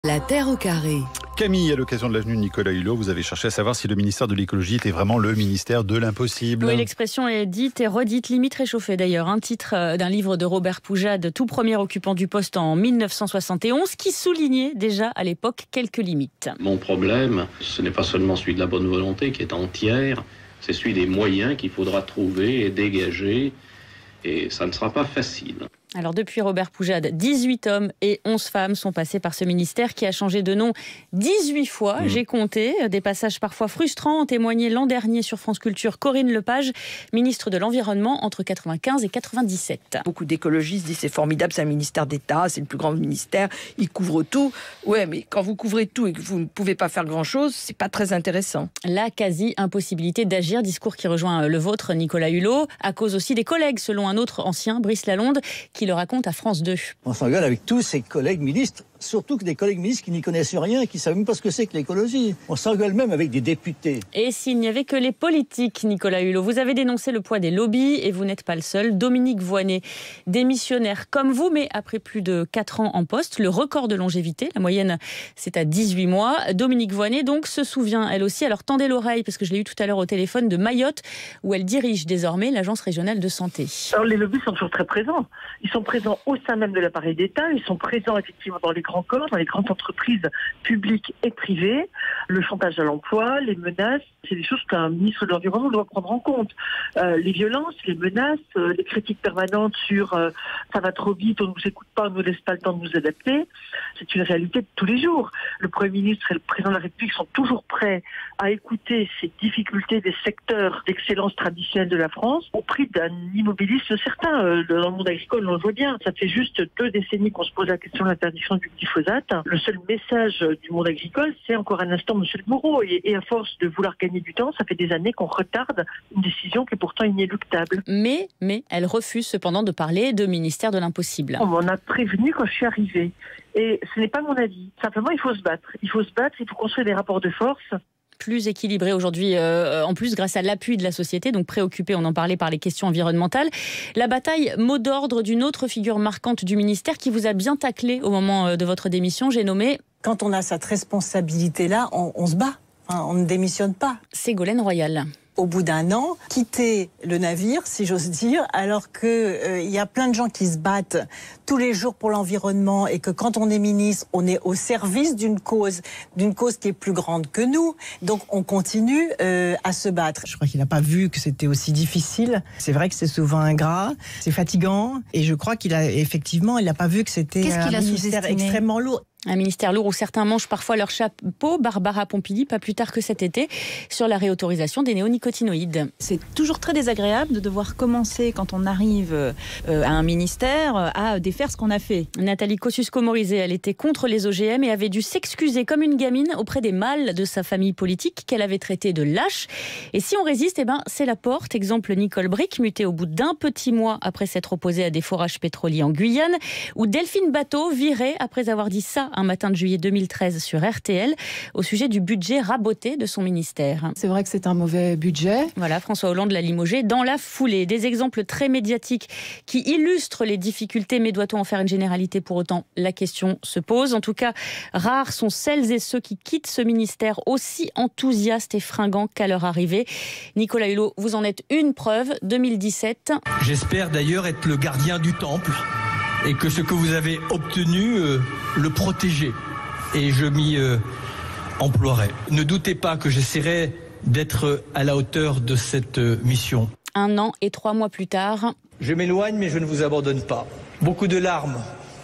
La Terre au carré. Camille, à l'occasion de l'avenue Nicolas Hulot, vous avez cherché à savoir si le ministère de l'écologie était vraiment le ministère de l'impossible. Oui, l'expression est dite et redite, limite réchauffée d'ailleurs. Un titre d'un livre de Robert Poujade, tout premier occupant du poste en 1971, qui soulignait déjà à l'époque quelques limites. Mon problème, ce n'est pas seulement celui de la bonne volonté qui est entière, c'est celui des moyens qu'il faudra trouver et dégager, et ça ne sera pas facile. Alors depuis Robert Poujade, 18 hommes et 11 femmes sont passés par ce ministère qui a changé de nom 18 fois. J'ai compté des passages parfois frustrants, ont témoigné l'an dernier sur France Culture Corinne Lepage, ministre de l'Environnement entre 95 et 97. Beaucoup d'écologistes disent c'est formidable, c'est un ministère d'État, c'est le plus grand ministère, il couvre tout. Ouais, mais quand vous couvrez tout et que vous ne pouvez pas faire grand-chose, c'est pas très intéressant. La quasi-impossibilité d'agir, discours qui rejoint le vôtre, Nicolas Hulot, à cause aussi des collègues, selon un autre ancien, Brice Lalonde, qui le raconte à France 2. On s'engueule avec tous ses collègues ministres, surtout que des collègues ministres qui n'y connaissent rien, qui ne savent même pas ce que c'est que l'écologie. On s'engueule même avec des députés. Et s'il n'y avait que les politiques, Nicolas Hulot, vous avez dénoncé le poids des lobbies et vous n'êtes pas le seul. Dominique Voynet, démissionnaire comme vous, mais après plus de 4 ans en poste, le record de longévité, la moyenne c'est à 18 mois. Dominique Voynet donc se souvient elle aussi, alors tendez l'oreille parce que je l'ai eu tout à l'heure au téléphone, de Mayotte, où elle dirige désormais l'agence régionale de santé. Alors les lobbies sont toujours très présents. Ils sont présents au sein même de l'appareil d'État, ils sont présents effectivement dans les grands corps, dans les grandes entreprises publiques et privées. Le chantage à l'emploi, les menaces, c'est des choses qu'un ministre de l'Environnement doit prendre en compte. Les violences, les menaces, les critiques permanentes sur ça va trop vite, on ne nous écoute pas, on ne nous laisse pas le temps de nous adapter. C'est une réalité de tous les jours. Le Premier ministre et le Président de la République sont toujours prêts à écouter ces difficultés des secteurs d'excellence traditionnelle de la France au prix d'un immobilisme certain. Dans le monde agricole, on le voit bien. Ça fait juste 2 décennies qu'on se pose la question de l'interdiction du glyphosate. Le seul message du monde agricole, c'est encore un instant, monsieur le Moreau. Et à force de vouloir gagner du temps, ça fait des années qu'on retarde une décision qui est pourtant inéluctable. Mais elle refuse cependant de parler de ministère de l'impossible. On m'en a prévenu quand je suis arrivée. Et ce n'est pas mon avis. Simplement, il faut se battre. Il faut construire des rapports de force. Plus équilibré aujourd'hui, en plus grâce à l'appui de la société, donc préoccupée, on en parlait, par les questions environnementales. La bataille, mot d'ordre d'une autre figure marquante du ministère qui vous a bien taclé au moment de votre démission, j'ai nommé... Quand on a cette responsabilité-là, on se bat, on ne démissionne pas. Ségolène Royal. Au bout d'un an, quitter le navire, si j'ose dire, alors qu'il y a plein de gens qui se battent tous les jours pour l'environnement et que quand on est ministre, on est au service d'une cause qui est plus grande que nous. Donc on continue à se battre. Je crois qu'il n'a pas vu que c'était aussi difficile. C'est vrai que c'est souvent ingrat, c'est fatigant. Et je crois qu'il n'a pas vu que c'était un ministère extrêmement lourd. Un ministère lourd où certains mangent parfois leur chapeau. Barbara Pompili, pas plus tard que cet été, sur la réautorisation des néonicotinoïdes. C'est toujours très désagréable de devoir commencer, quand on arrive à un ministère, à défaire ce qu'on a fait. Nathalie Kosciusko-Morizet, elle était contre les OGM et avait dû s'excuser comme une gamine auprès des mâles de sa famille politique qu'elle avait traité de lâches. Et si on résiste, c'est la porte. Exemple Nicole Bricq, mutée au bout d'un petit mois après s'être opposée à des forages pétroliers en Guyane, ou Delphine Batho, virée après avoir dit ça un matin de juillet 2013 sur RTL au sujet du budget raboté de son ministère. C'est vrai que c'est un mauvais budget. Voilà, François Hollande l'a limogé dans la foulée. Des exemples très médiatiques qui illustrent les difficultés, mais doit-on en faire une généralité pour autant? La question se pose. En tout cas, rares sont celles et ceux qui quittent ce ministère aussi enthousiastes et fringants qu'à leur arrivée. Nicolas Hulot, vous en êtes une preuve, 2017. J'espère d'ailleurs être le gardien du temple et que ce que vous avez obtenu, le protéger. Et je m'y emploierai. Ne doutez pas que j'essaierai d'être à la hauteur de cette mission. 1 an et 3 mois plus tard. Je m'éloigne, mais je ne vous abandonne pas. Beaucoup de larmes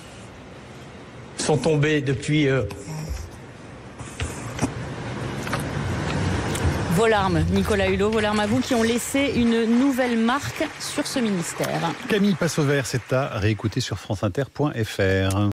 sont tombées depuis... Vos larmes, Nicolas Hulot, vos larmes à vous qui ont laissé une nouvelle marque sur ce ministère. Camille passe au vert, c'est à réécouter sur franceinter.fr.